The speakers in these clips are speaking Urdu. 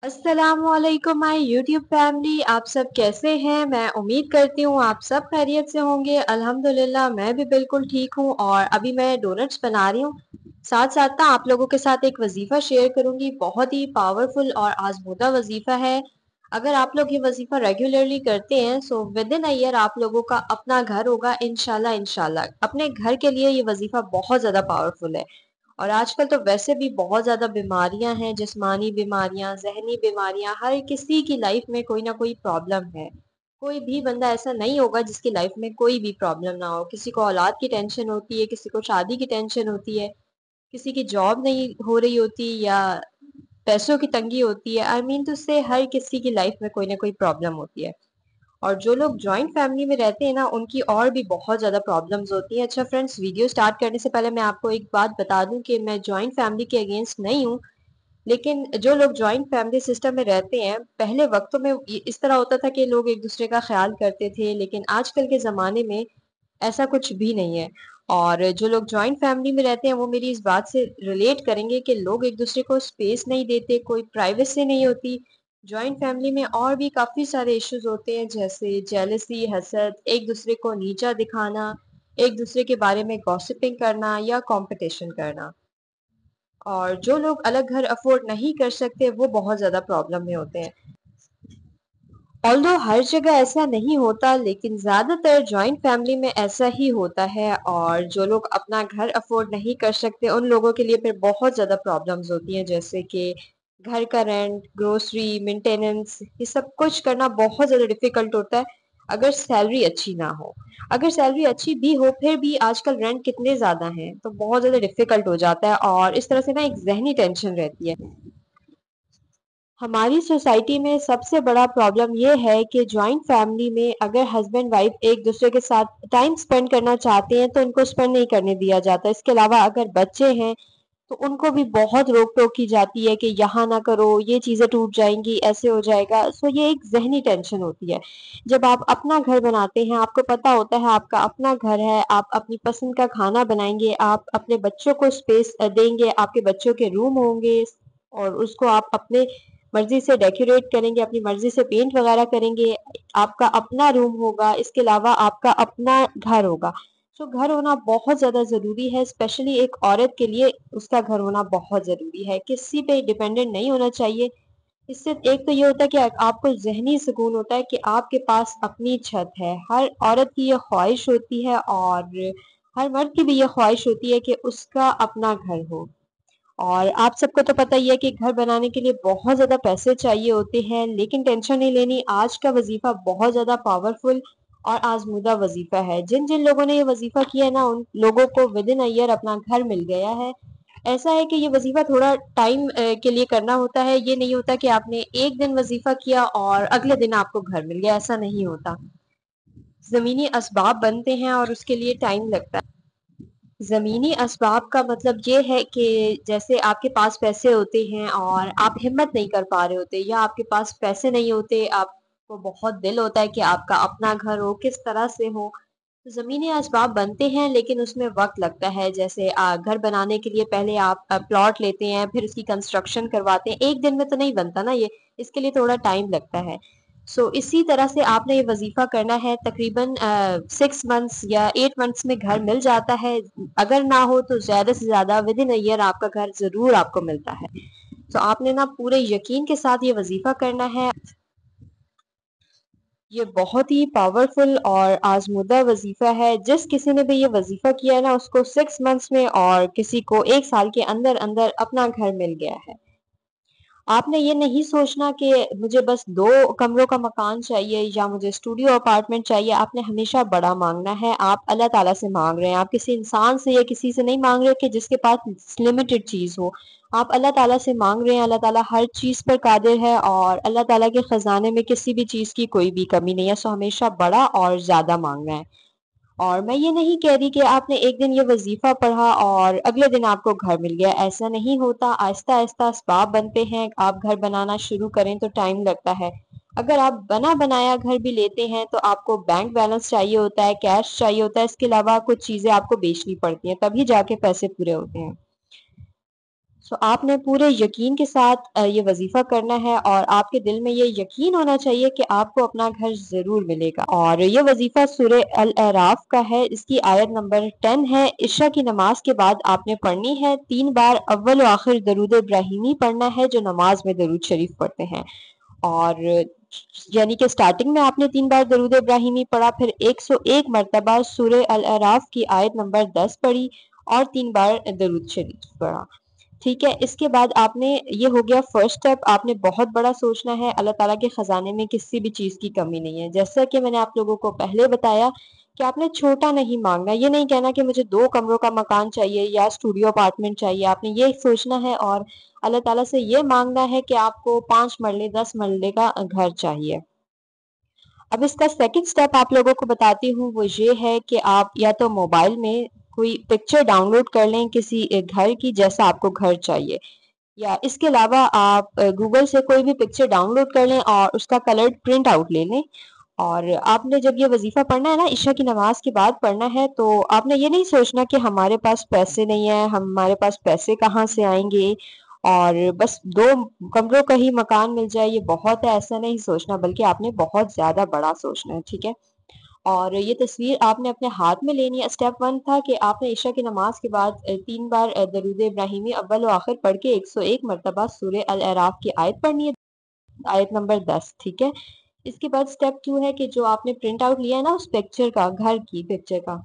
अस्सलाम वालेकुम माय यूट्यूब फैमिली। आप सब कैसे हैं? मैं उम्मीद करती हूँ आप सब खैरियत से होंगे। अल्हम्दुलिल्लाह मैं भी बिल्कुल ठीक हूँ और अभी मैं डोनट्स बना रही हूँ। साथ साथ ना आप लोगों के साथ एक वजीफा शेयर करूंगी। बहुत ही पावरफुल और आजमूदा वजीफा है। अगर आप लोग ये वजीफा रेगुलरली करते हैं so with in a year आप लोगों का अपना घर होगा इंशाल्लाह। इंशाल्लाह अपने घर के लिए ये वजीफा बहुत ज्यादा पावरफुल है। और आजकल तो वैसे भी बहुत ज्यादा बीमारियां हैं, जिस्मानी बीमारियां, जहनी बीमारियां, हर किसी की लाइफ में कोई ना कोई प्रॉब्लम है। कोई भी बंदा ऐसा नहीं होगा जिसकी लाइफ में कोई भी प्रॉब्लम ना हो। किसी को औलाद की टेंशन होती है, किसी को शादी की टेंशन होती है, किसी की जॉब नहीं हो रही होती या पैसों की तंगी होती है। आई मीन तो से हर किसी की लाइफ में कोई ना कोई प्रॉब्लम होती है। और जो लोग जॉइंट फैमिली में रहते हैं ना उनकी और भी बहुत ज़्यादा प्रॉब्लम्स होती हैं। अच्छा फ्रेंड्स, वीडियो स्टार्ट करने से पहले मैं आपको एक बात बता दूं कि मैं जॉइंट फैमिली के अगेंस्ट नहीं हूँ। लेकिन जो लोग जॉइंट फैमिली सिस्टम में रहते हैं, पहले वक्तों में इस तरह होता था कि लोग एक दूसरे का ख्याल करते थे, लेकिन आजकल के ज़माने में ऐसा कुछ भी नहीं है। और जो लोग जॉइंट फैमिली में रहते हैं वो मेरी इस बात से रिलेट करेंगे कि लोग एक दूसरे को स्पेस नहीं देते, कोई प्राइवेसी नहीं होती। जॉइंट फैमिली में और भी काफी सारे इश्यूज होते हैं, जैसे जेलसी, हसद, एक दूसरे को नीचा दिखाना, एक दूसरे के बारे में गॉसिपिंग करना या कंपटीशन करना। और जो लोग अलग घर अफोर्ड नहीं कर सकते वो बहुत ज्यादा प्रॉब्लम में होते हैं। ऑल्दो हर जगह ऐसा नहीं होता, लेकिन ज्यादातर जॉइंट फैमिली में ऐसा ही होता है। और जो लोग अपना घर अफोर्ड नहीं कर सकते उन लोगों के लिए फिर बहुत ज्यादा प्रॉब्लम्स होती हैं, जैसे कि घर का रेंट, ग्रोसरी, मेंटेनेंस, ये सब कुछ करना बहुत ज्यादा डिफिकल्ट होता है अगर सैलरी अच्छी ना हो। अगर सैलरी अच्छी भी हो फिर भी आजकल रेंट कितने ज्यादा हैं तो बहुत ज्यादा डिफिकल्ट हो जाता है। और इस तरह से ना एक जहनी टेंशन रहती है। हमारी सोसाइटी में सबसे बड़ा प्रॉब्लम ये है कि जॉइंट फैमिली में अगर हस्बैंड वाइफ एक दूसरे के साथ टाइम स्पेंड करना चाहते हैं तो उनको स्पेंड नहीं करने दिया जाता। इसके अलावा अगर बच्चे हैं तो उनको भी बहुत रोक टोक की जाती है कि यहाँ ना करो, ये चीजें टूट जाएंगी, ऐसे हो जाएगा। सो ये एक जहनी टेंशन होती है। जब आप अपना घर बनाते हैं, आपको पता होता है आपका अपना घर है, आप अपनी पसंद का खाना बनाएंगे, आप अपने बच्चों को स्पेस देंगे, आपके बच्चों के रूम होंगे और उसको आप अपने मर्जी से डेकोरेट करेंगे, अपनी मर्जी से पेंट वगैरह करेंगे। आपका अपना रूम होगा, इसके अलावा आपका अपना घर होगा। तो घर होना बहुत ज्यादा जरूरी है, स्पेशली एक औरत के लिए उसका घर होना बहुत जरूरी है। किसी पे डिपेंडेंट नहीं होना चाहिए। इससे एक तो ये होता है कि आपको जहनी सुकून होता है कि आपके पास अपनी छत है। हर औरत की ये ख्वाहिश होती है और हर मर्द की भी ये ख्वाहिश होती है कि उसका अपना घर हो। और आप सबको तो पता ही है कि घर बनाने के लिए बहुत ज्यादा पैसे चाहिए होते हैं, लेकिन टेंशन नहीं लेनी। आज का वजीफा बहुत ज्यादा पावरफुल और आजमूदा वजीफा है। जिन जिन लोगों ने ये वजीफा किया है ना उन लोगों को विद इन अ ईयर अपना घर मिल गया है। ऐसा है कि ये वजीफा थोड़ा टाइम के लिए करना होता है। ये नहीं होता कि आपने एक दिन वजीफा किया और अगले दिन आपको घर मिल गया, ऐसा नहीं होता। जमीनी असबाब बनते हैं और उसके लिए टाइम लगता है। ज़मीनी असबाब का मतलब ये है कि जैसे आपके पास पैसे होते हैं और आप हिम्मत नहीं कर पा रहे होते, या आपके पास पैसे नहीं होते, आपको बहुत दिल होता है कि आपका अपना घर हो, किस तरह से हो। तो ज़मीनी असबाब बनते हैं लेकिन उसमें वक्त लगता है। जैसे घर बनाने के लिए पहले आप प्लॉट लेते हैं, फिर उसकी कंस्ट्रक्शन करवाते हैं। एक दिन में तो नहीं बनता ना ये, इसके लिए थोड़ा टाइम लगता है। इसी तरह से आपने ये वजीफा करना है। तकरीबन 6 मंथ्स या 8 मंथ्स में घर मिल जाता है। अगर ना हो तो ज्यादा से ज्यादा विद इन ईयर आपका घर जरूर आपको मिलता है। तो आपने ना पूरे यकीन के साथ ये वजीफा करना है। ये बहुत ही पावरफुल और आजमुदा वजीफा है। जिस किसी ने भी ये वजीफा किया है ना उसको 6 मंथ्स में और किसी को 1 साल के अंदर अंदर अपना घर मिल गया है। आपने ये नहीं सोचना कि मुझे बस 2 कमरों का मकान चाहिए या मुझे स्टूडियो अपार्टमेंट चाहिए। आपने हमेशा बड़ा मांगना है। आप अल्लाह ताला से मांग रहे हैं, आप किसी इंसान से या किसी से नहीं मांग रहे कि जिसके पास लिमिटेड चीज हो। आप अल्लाह ताला से मांग रहे हैं। अल्लाह ताला हर चीज पर कादिर है और अल्लाह ताला के खजाने में किसी भी चीज की कोई भी कमी नहीं है। हमेशा बड़ा और ज्यादा मांगना है। और मैं ये नहीं कह रही कि आपने एक दिन ये वजीफा पढ़ा और अगले दिन आपको घर मिल गया, ऐसा नहीं होता। आहिस्ता आहिस्ता असबाब बनते हैं। आप घर बनाना शुरू करें तो टाइम लगता है। अगर आप बना बनाया घर भी लेते हैं तो आपको बैंक बैलेंस चाहिए होता है, कैश चाहिए होता है, इसके अलावा कुछ चीजें आपको बेचनी पड़ती हैं, तभी जाके पैसे पूरे होते हैं। آپ نے پورے یقین کے ساتھ یہ وظیفہ کرنا ہے، اور آپ کے دل میں یہ یقین ہونا چاہیے کہ آپ کو اپنا گھر ضرور ملے گا۔ اور یہ وظیفہ سورہ الاعراف کا ہے، اس کی آیت نمبر 10 ہے۔ عشاء کی نماز کے بعد آپ نے پڑھنی ہے 3 بار اول و آخر درود ابراہیمی پڑھنا ہے، جو نماز میں درود شریف پڑھتے ہیں۔ اور یعنی کہ سٹارٹنگ میں آپ نے 3 بار درود ابراہیمی پڑھا، پھر 101 مرتبہ سورہ الاعراف کی آیت نمبر 10 پڑھی، اور 3 بار درود شریف پڑھا۔ ٹھیک ہے، اس کے بعد آپ نے، یہ ہو گیا فرسٹ سٹیپ، آپ نے بہت بڑا سوچنا ہے۔ اللہ تعالیٰ کے خزانے میں کسی بھی چیز کی کمی نہیں ہے، جیسا کہ میں نے آپ لوگوں کو پہلے بتایا کہ آپ نے چھوٹا نہیں مانگنا، یہ نہیں کہنا کہ مجھے 2 کمروں کا مکان چاہیے یا اسٹوڈیو اپارٹمنٹ چاہیے، آپ نے یہ سوچنا ہے اور اللہ تعالیٰ سے یہ مانگنا ہے کہ آپ کو 5 مرلے 10 مرلے کا گھر چاہیے۔ اب اس کا سیکنڈ سٹیپ آپ لوگوں کو بتاتی ہوں، وہ یہ ہے کہ آپ یا تو موبائل میں کوئی پکچر ڈاؤن لوڈ کر لیں کسی گھر کی، جیسا آپ کو گھر چاہیے، یا اس کے علاوہ آپ گوگل سے کوئی بھی پکچر ڈاؤن لوڈ کر لیں اور اس کا کلر پرنٹ آؤٹ لے لیں۔ اور آپ نے جب یہ وظیفہ پڑھنا ہے نا، عشاء کی نماز کے بعد پڑھنا ہے، تو آپ نے یہ نہیں سوچنا کہ ہمارے پاس پیسے نہیں ہیں، ہمارے پاس پیسے کہاں سے آئیں گے، اور بس 2 کمروں کا ہی مکان مل جائے یہ بہت ہے، ایسا نہیں سوچنا، بلکہ آپ نے بہت زیادہ بڑا سوچنا ہے۔ ٹھیک ہے، اور یہ تصویر آپ نے اپنے ہاتھ میں لینی ہے۔ اسٹیپ 1 تھا کہ آپ نے عشاء کی نماز کے بعد 3 بار درود ابراہیمی اول و آخر پڑھ کے 101 مرتبہ سورہ الاعراف کی آیت پڑھنی ہے، آیت نمبر 10۔ ٹھیک ہے، اس کے بعد اسٹیپ 2 ہے کہ جو آپ نے پرنٹ آؤٹ لیا ہے نا اس پکچر کا، گھر کی پکچر کا،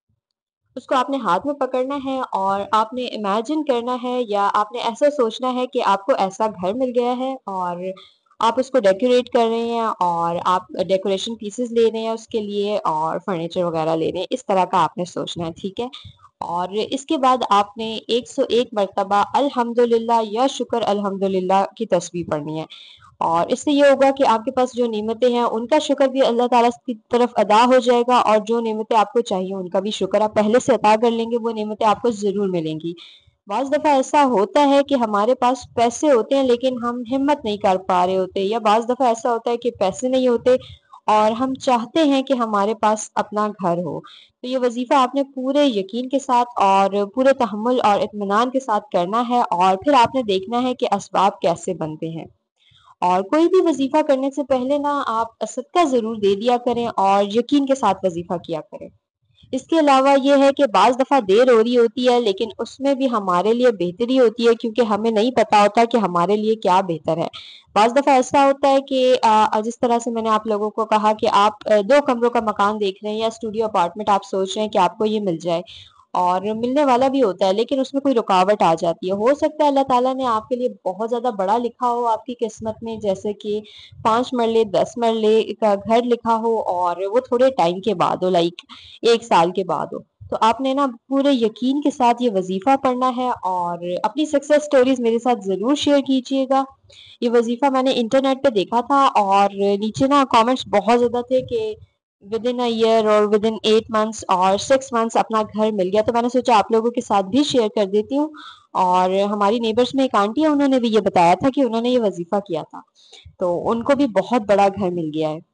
اس کو آپ نے ہاتھ میں پکڑنا ہے، اور آپ نے امیجن کرنا ہے یا آپ نے ایسا سوچنا ہے کہ آپ کو ایسا گھر مل گیا ہے، اور آپ اس کو ڈیکوریٹ کر رہے ہیں، اور آپ ڈیکوریشن پیسز لے رہے ہیں اس کے لیے، اور فرنیچر وغیرہ لے رہے ہیں، اس طرح کا آپ نے سوچنا ہے۔ ٹھیک ہے، اور اس کے بعد آپ نے 101 مرتبہ الحمدللہ یا شکر الحمدللہ کی تسبیح پڑھنی ہے، اور اس سے یہ ہوگا کہ آپ کے پاس جو نعمتیں ہیں ان کا شکر بھی اللہ تعالیٰ کی طرف ادا ہو جائے گا، اور جو نعمتیں آپ کو چاہیے ان کا بھی شکر آپ پہلے سے ادا کر لیں گے، وہ نعمتیں آپ کو ضرور ملیں گی۔ بعض دفعہ ایسا ہوتا ہے کہ ہمارے پاس پیسے ہوتے ہیں لیکن ہم ہمت نہیں کر پا رہے ہوتے، یا بعض دفعہ ایسا ہوتا ہے کہ پیسے نہیں ہوتے اور ہم چاہتے ہیں کہ ہمارے پاس اپنا گھر ہو۔ تو یہ وظیفہ آپ نے پورے یقین کے ساتھ اور پورے تحمل اور اطمینان کے ساتھ کرنا ہے، اور پھر آپ نے دیکھنا ہے کہ اسباب کیسے بنتے ہیں۔ اور کوئی بھی وظیفہ کرنے سے پہلے نا آپ صدقہ ضرور دے دیا کریں، اور یقین کے ساتھ وظیفہ کیا کریں۔ اس کے علاوہ یہ ہے کہ بعض دفعہ دیر ہو رہی ہوتی ہے، لیکن اس میں بھی ہمارے لیے بہتری ہوتی ہے، کیونکہ ہمیں نہیں پتا ہوتا کہ ہمارے لیے کیا بہتر ہے۔ بعض دفعہ ایسا ہوتا ہے کہ جس طرح سے میں نے آپ لوگوں کو کہا کہ آپ 2 کمروں کا مکان دیکھ رہے ہیں یا اسٹوڈیو اپارٹمنٹ آپ سوچ رہے ہیں کہ آپ کو یہ مل جائے، اور ملنے والا بھی ہوتا ہے، لیکن اس میں کوئی رکاوٹ آ جاتی ہے۔ ہو سکتا ہے اللہ تعالیٰ نے آپ کے لیے بہت زیادہ بڑا لکھا ہو آپ کی قسمت میں، جیسے کہ 5 مرلے 10 مرلے کا گھر لکھا ہو، اور وہ تھوڑے ٹائم کے بعد ہو، لائک 1 سال کے بعد ہو۔ تو آپ نے نا پورے یقین کے ساتھ یہ وظیفہ پڑھنا ہے، اور اپنی سکسیس سٹوریز میرے ساتھ ضرور شیئر کیجیے گا۔ یہ وظیفہ میں نے انٹرنیٹ پہ دیکھا تھا، اور نیچے نا کامنٹس بہت زیادہ تھے کہ ودن اے ایئر اور ودن 8 منتھس اور 6 منتھس اپنا گھر مل گیا، تو میں نے سوچا آپ لوگوں کے ساتھ بھی شیئر کر دیتی ہوں۔ اور ہماری نیبرز میں ایک آنٹی ہے، انہوں نے بھی یہ بتایا تھا کہ انہوں نے یہ وظیفہ کیا تھا، تو ان کو بھی بہت بڑا گھر مل گیا ہے،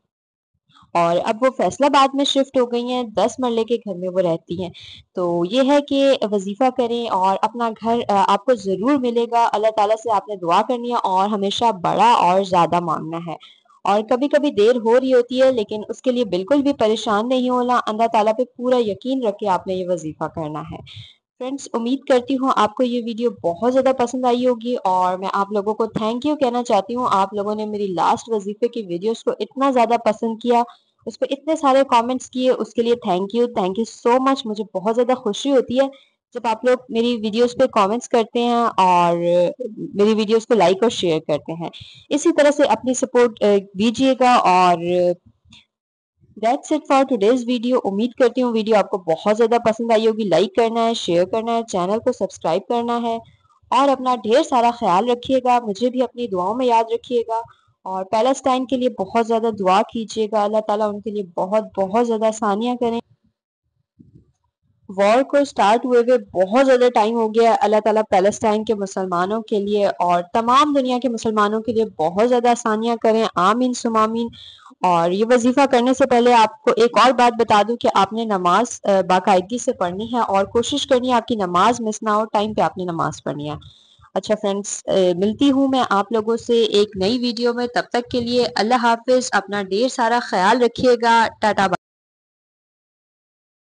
اور اب وہ فیصلہ باد میں شفٹ ہو گئی ہیں، 10 مرلے کے گھر میں وہ رہتی ہیں۔ تو یہ ہے کہ وظیفہ کریں اور اپنا گھر آپ کو ضرور ملے گا۔ اللہ تعالیٰ سے آپ نے دعا کرنی ہے اور ہمیشہ بڑا اور زیادہ مانگنا ہے، اور کبھی کبھی دیر ہو رہی ہوتی ہے لیکن اس کے لیے بالکل بھی پریشان نہیں ہونا، اللہ تعالیٰ پہ پورا یقین رکھ کے آپ نے یہ وظیفہ کرنا ہے۔ فرینڈس، امید کرتی ہوں آپ کو یہ ویڈیو بہت زیادہ پسند آئی ہوگی، اور میں آپ لوگوں کو تھینک یو کہنا چاہتی ہوں۔ آپ لوگوں نے میری لاسٹ وظیفے کی ویڈیوز کو اتنا زیادہ پسند کیا، اس پہ اتنے سارے کامنٹس کیے، اس کے لیے تھینک یو سو مچ۔ مجھے بہت زیادہ خوشی ہوتی ہے جب آپ لوگ میری ویڈیوز پہ کامنٹس کرتے ہیں اور میری ویڈیوز کو لائک اور شیئر کرتے ہیں۔ اسی طرح سے اپنی سپورٹ دیجیے گا، اور that's it for today's video. امید کرتی ہوں ویڈیو آپ کو بہت زیادہ پسند آئی ہوگی۔ لائک کرنا ہے، شیئر کرنا ہے، چینل کو سبسکرائب کرنا ہے، اور اپنا ڈھیر سارا خیال رکھیے گا، مجھے بھی اپنی دعاؤں میں یاد رکھیے گا، اور پیلسٹائن کے لیے بہت زیادہ دعا کیجیے گا، اللہ تعالیٰ ان کے لیے بہت بہت زیادہ آسانیاں کریں۔ وار کو سٹارٹ ہوئے بہت زیادہ ٹائم ہو گیا ہے، اللہ تعالیٰ پیلسٹائن کے مسلمانوں کے لیے اور تمام دنیا کے مسلمانوں کے لیے بہت زیادہ آسانیاں کریں، آمین ثم آمین۔ اور یہ وظیفہ کرنے سے پہلے آپ کو ایک اور بات بتا دوں کہ آپ نے نماز باقاعدگی سے پڑھنی ہے، اور کوشش کرنی ہے آپ کی نماز مس نہ ہو، ٹائم پہ آپ نے نماز پڑھنی ہے۔ اچھا فرینڈس، ملتی ہوں میں آپ لوگوں سے ایک نئی ویڈیو میں، تب تک کے لیے اللہ حافظ، اپنا ڈھیر سارا خیال رکھیے گا، ٹاٹا۔